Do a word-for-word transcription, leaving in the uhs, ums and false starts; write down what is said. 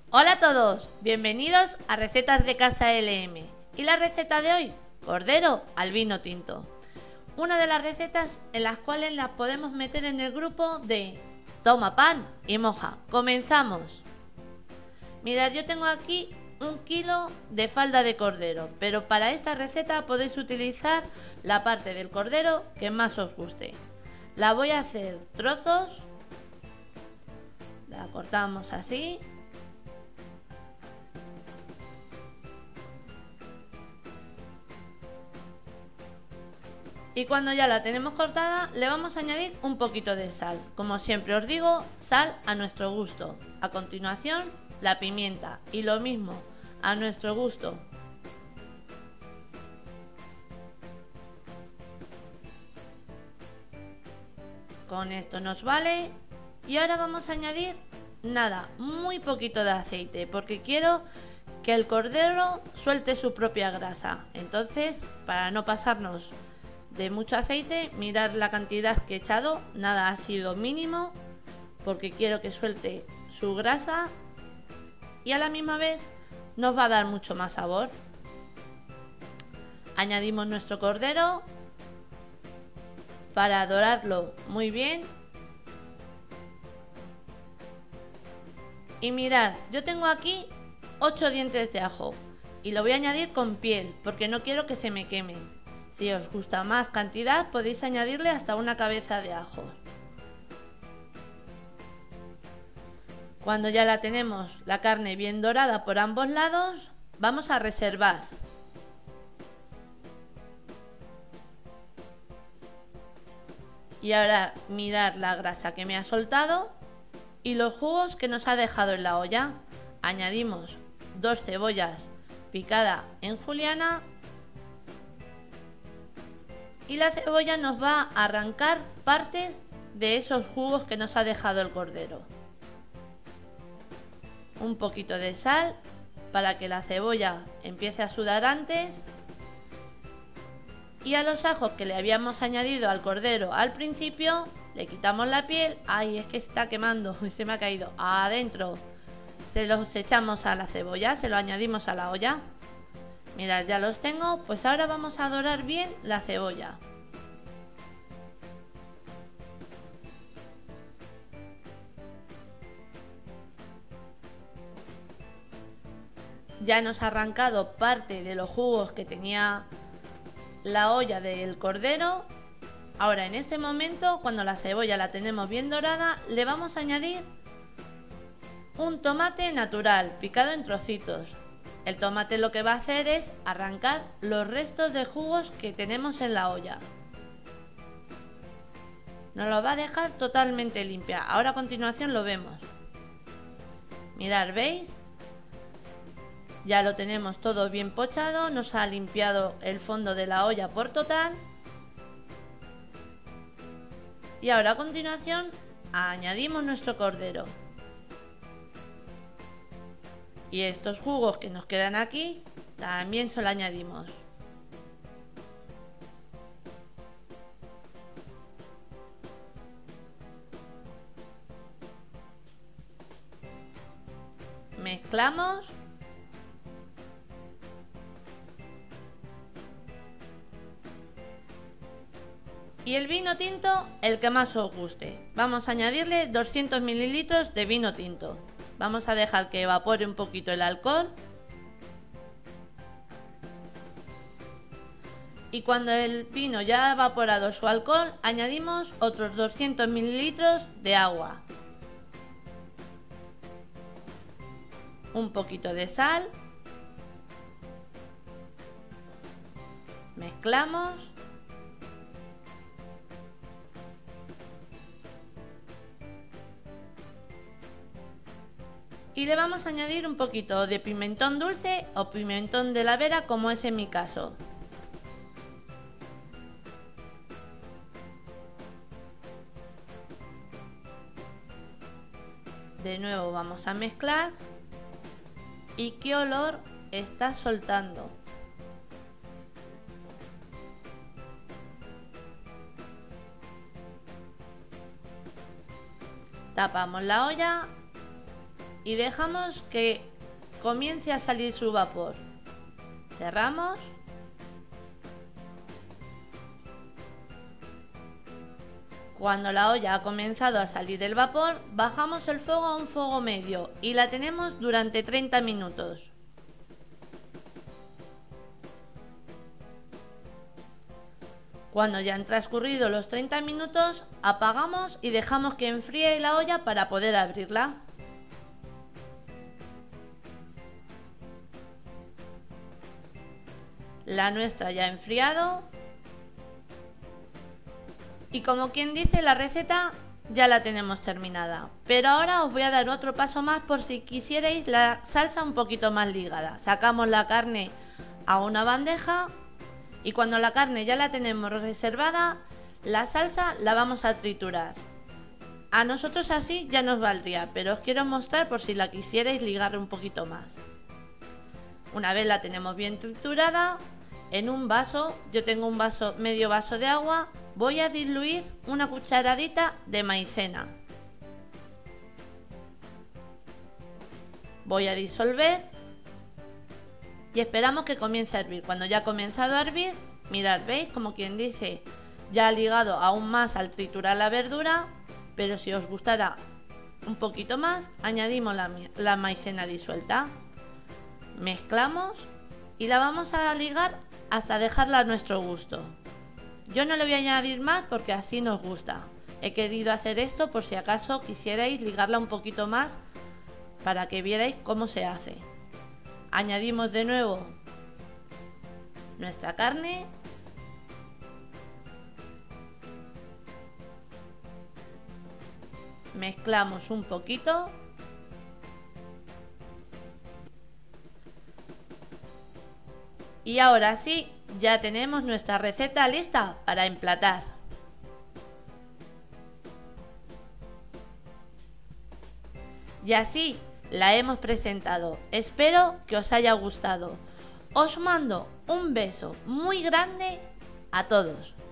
Hola a todos, bienvenidos a Recetas de Casa L M. Y la receta de hoy, cordero al vino tinto. Una de las recetas en las cuales las podemos meter en el grupo de toma pan y moja. Comenzamos. Mirad, yo tengo aquí un kilo de falda de cordero, pero para esta receta podéis utilizar la parte del cordero que más os guste. La voy a hacer trozos, la cortamos así. Y cuando ya la tenemos cortada, le vamos a añadir un poquito de sal. Como siempre os digo, sal a nuestro gusto. A continuación, la pimienta. Y lo mismo, a nuestro gusto. Con esto nos vale. Y ahora vamos a añadir, nada, muy poquito de aceite. Porque quiero que el cordero suelte su propia grasa. Entonces, para no pasarnos de mucho aceite, mirad la cantidad que he echado, nada, ha sido mínimo porque quiero que suelte su grasa y a la misma vez nos va a dar mucho más sabor. Añadimos nuestro cordero para dorarlo muy bien y mirad, yo tengo aquí ocho dientes de ajo y lo voy a añadir con piel porque no quiero que se me quemen. Si os gusta más cantidad, podéis añadirle hasta una cabeza de ajo. Cuando ya la tenemos la carne bien dorada por ambos lados, vamos a reservar. Y ahora mirad la grasa que me ha soltado y los jugos que nos ha dejado en la olla. Añadimos dos cebollas picadas en juliana. Y la cebolla nos va a arrancar partes de esos jugos que nos ha dejado el cordero. Un poquito de sal para que la cebolla empiece a sudar antes. Y a los ajos que le habíamos añadido al cordero al principio, le quitamos la piel. Ay, es que está quemando y se me ha caído. Adentro se los echamos a la cebolla, se lo añadimos a la olla. Mirad, ya los tengo, pues ahora vamos a dorar bien la cebolla. Ya nos ha arrancado parte de los jugos que tenía la olla del cordero. Ahora en este momento, cuando la cebolla la tenemos bien dorada, le vamos a añadir un tomate natural picado en trocitos. El tomate lo que va a hacer es arrancar los restos de jugos que tenemos en la olla. Nos lo va a dejar totalmente limpia. Ahora a continuación lo vemos. Mirad, ¿veis? Ya lo tenemos todo bien pochado, nos ha limpiado el fondo de la olla por total. Y ahora a continuación añadimos nuestro cordero. Y estos jugos que nos quedan aquí, también se lo añadimos. Mezclamos. Y el vino tinto, el que más os guste. Vamos a añadirle doscientos mililitros de vino tinto. Vamos a dejar que evapore un poquito el alcohol. Y cuando el vino ya ha evaporado su alcohol, añadimos otros doscientos mililitros de agua. Un poquito de sal. Mezclamos. Y le vamos a añadir un poquito de pimentón dulce o pimentón de la Vera, como es en mi caso. De nuevo vamos a mezclar. ¿Y qué olor está soltando? Tapamos la olla y dejamos que comience a salir su vapor. Cerramos. Cuando la olla ha comenzado a salir el vapor, bajamos el fuego a un fuego medio y la tenemos durante treinta minutos. Cuando ya han transcurrido los treinta minutos, apagamos y dejamos que enfríe la olla para poder abrirla. La nuestra ya ha enfriado. Y como quien dice, la receta ya la tenemos terminada. Pero ahora os voy a dar otro paso más por si quisierais la salsa un poquito más ligada. Sacamos la carne a una bandeja y cuando la carne ya la tenemos reservada, la salsa la vamos a triturar. A nosotros así ya nos valdría, pero os quiero mostrar por si la quisierais ligar un poquito más. Una vez la tenemos bien triturada, en un vaso, yo tengo un vaso, medio vaso de agua, voy a diluir una cucharadita de maicena. Voy a disolver y esperamos que comience a hervir. Cuando ya ha comenzado a hervir, mirad, ¿veis? Como quien dice, ya ha ligado aún más al triturar la verdura, pero si os gustara un poquito más, añadimos la, la maicena disuelta. Mezclamos y la vamos a ligar hasta dejarla a nuestro gusto. Yo no le voy a añadir más porque así nos gusta. He querido hacer esto por si acaso quisierais ligarla un poquito más para que vierais cómo se hace. Añadimos de nuevo nuestra carne. Mezclamos un poquito. Y ahora sí, ya tenemos nuestra receta lista para emplatar. Y así la hemos presentado. Espero que os haya gustado. Os mando un beso muy grande a todos.